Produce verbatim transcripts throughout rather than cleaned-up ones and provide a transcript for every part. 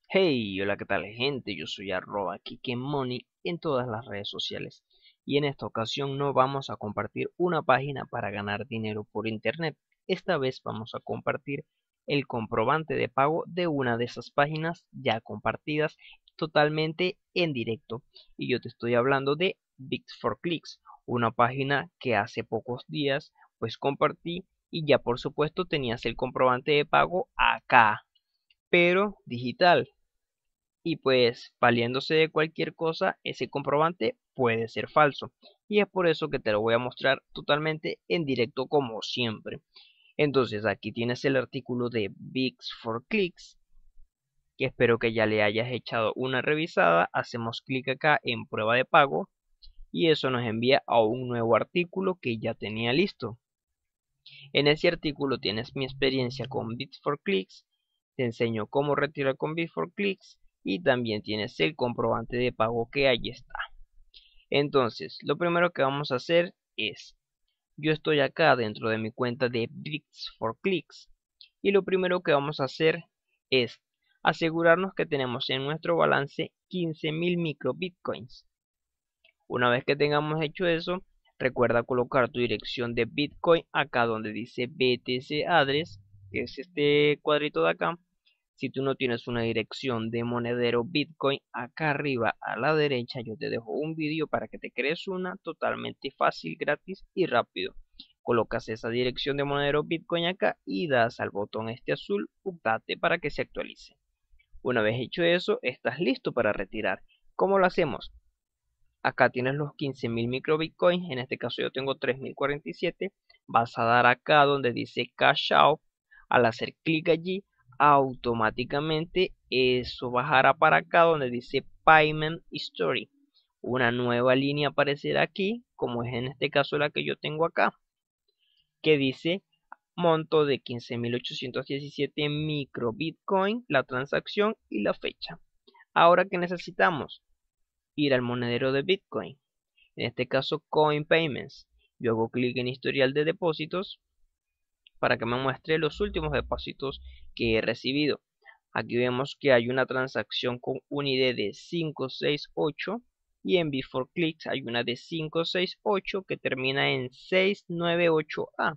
Hey, hola, ¿qué tal, gente? Yo soy arroba Kikemoni en todas las redes sociales y en esta ocasión no vamos a compartir una página para ganar dinero por internet. Esta vez vamos a compartir el comprobante de pago de una de esas páginas ya compartidas totalmente en directo. Y yo te estoy hablando de Bits for Clicks, una página que hace pocos días pues compartí y ya por supuesto tenías el comprobante de pago acá, pero digital. Y pues, valiéndose de cualquier cosa, ese comprobante puede ser falso. Y es por eso que te lo voy a mostrar totalmente en directo como siempre. Entonces, aquí tienes el artículo de Bits for Clicks, que espero que ya le hayas echado una revisada. Hacemos clic acá en prueba de pago y eso nos envía a un nuevo artículo que ya tenía listo. En ese artículo tienes mi experiencia con Bits for Clicks, te enseño cómo retirar con Bits for Clicks y también tienes el comprobante de pago que ahí está. Entonces, lo primero que vamos a hacer es, yo estoy acá dentro de mi cuenta de Bits for Clicks y lo primero que vamos a hacer es asegurarnos que tenemos en nuestro balance quince mil micro bitcoins. Una vez que tengamos hecho eso, recuerda colocar tu dirección de Bitcoin acá donde dice B T C address, que es este cuadrito de acá. Si tú no tienes una dirección de monedero Bitcoin, acá arriba a la derecha yo te dejo un vídeo para que te crees una totalmente fácil, gratis y rápido. Colocas esa dirección de monedero Bitcoin acá y das al botón este azul, update, para que se actualice. Una vez hecho eso, estás listo para retirar. ¿Cómo lo hacemos? Acá tienes los quince mil micro bitcoins, en este caso yo tengo tres mil cuarenta y siete. Vas a dar acá donde dice cash out. Al hacer clic allí, automáticamente eso bajará para acá donde dice payment history. Una nueva línea aparecerá aquí, como es en este caso la que yo tengo acá, que dice monto de quince mil ochocientos diecisiete micro bitcoin, la transacción y la fecha. Ahora, ¿qué necesitamos? Ir al monedero de Bitcoin, en este caso Coin Payments. Yo hago clic en historial de depósitos para que me muestre los últimos depósitos que he recibido. Aquí vemos que hay una transacción con un I D de cinco seis ocho y en Before Clicks hay una de cinco seis ocho que termina en seis nueve ocho A.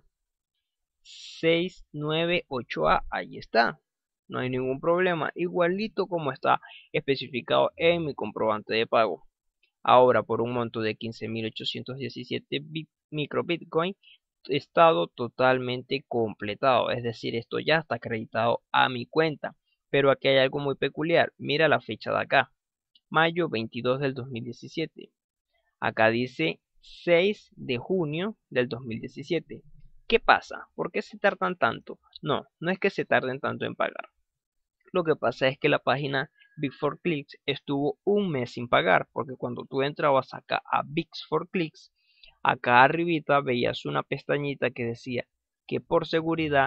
seis nueve ocho A, ahí está. No hay ningún problema, igualito como está especificado en mi comprobante de pago. Ahora, por un monto de quince mil ochocientos diecisiete micro bitcoin, estado totalmente completado, es decir, esto ya está acreditado a mi cuenta. Pero aquí hay algo muy peculiar, mira la fecha de acá, mayo veintidós del dos mil diecisiete. Acá dice seis de junio del dos mil diecisiete. ¿Qué pasa? ¿Por qué se tardan tanto? No, no es que se tarden tanto en pagar. Lo que pasa es que la página Bits for Clicks estuvo un mes sin pagar, porque cuando tú entrabas acá a Bits for Clicks, acá arribita veías una pestañita que decía que por seguridad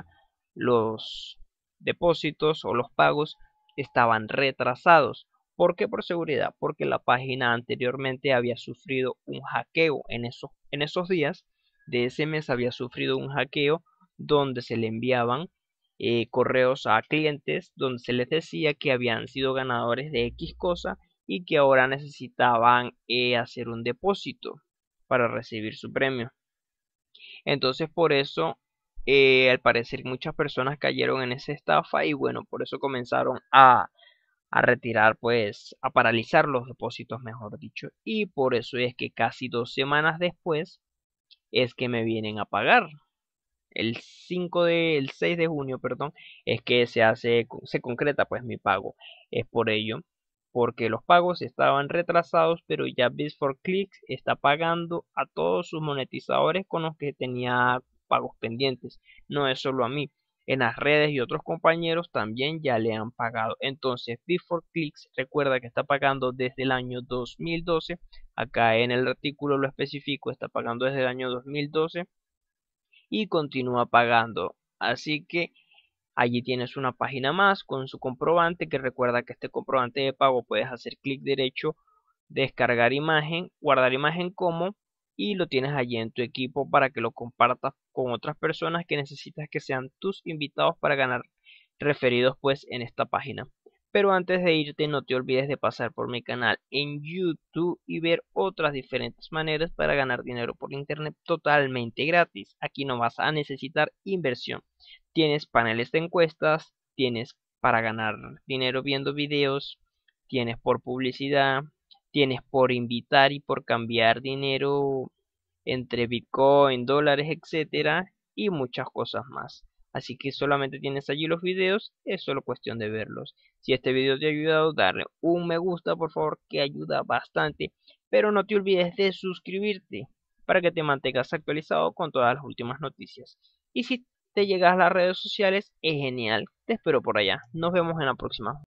los depósitos o los pagos estaban retrasados. ¿Por qué por seguridad? Porque la página anteriormente había sufrido un hackeo en esos, en esos días de ese mes había sufrido un hackeo donde se le enviaban eh, correos a clientes donde se les decía que habían sido ganadores de X cosa y que ahora necesitaban eh, hacer un depósito para recibir su premio. Entonces por eso, eh, al parecer muchas personas cayeron en esa estafa y bueno, por eso comenzaron a, a retirar, pues a paralizar los depósitos, mejor dicho. Y por eso es que casi dos semanas después es que me vienen a pagar. El cinco de, el seis de junio, perdón, es que se hace, se concreta pues mi pago. Es por ello, porque los pagos estaban retrasados, pero ya Bits for Clicks está pagando a todos sus monetizadores con los que tenía pagos pendientes. No es solo a mí. En las redes y otros compañeros también ya le han pagado. Entonces, Bits for Clicks recuerda que está pagando desde el año dos mil doce. Acá en el artículo lo especifico, está pagando desde el año dos mil doce y continúa pagando. Así que allí tienes una página más con su comprobante, que recuerda que este comprobante de pago puedes hacer clic derecho, descargar imagen, guardar imagen como, y lo tienes allí en tu equipo para que lo compartas con otras personas que necesitas que sean tus invitados para ganar referidos pues en esta página. Pero antes de irte, no te olvides de pasar por mi canal en YouTube y ver otras diferentes maneras para ganar dinero por internet totalmente gratis. Aquí no vas a necesitar inversión. Tienes paneles de encuestas, tienes para ganar dinero viendo videos, tienes por publicidad, tienes por invitar y por cambiar dinero entre Bitcoin, dólares, etcétera, y muchas cosas más. Así que solamente tienes allí los videos, es solo cuestión de verlos. Si este video te ha ayudado, darle un me gusta, por favor, que ayuda bastante. Pero no te olvides de suscribirte para que te mantengas actualizado con todas las últimas noticias. Y si te llegas a las redes sociales, es genial. Te espero por allá. Nos vemos en la próxima.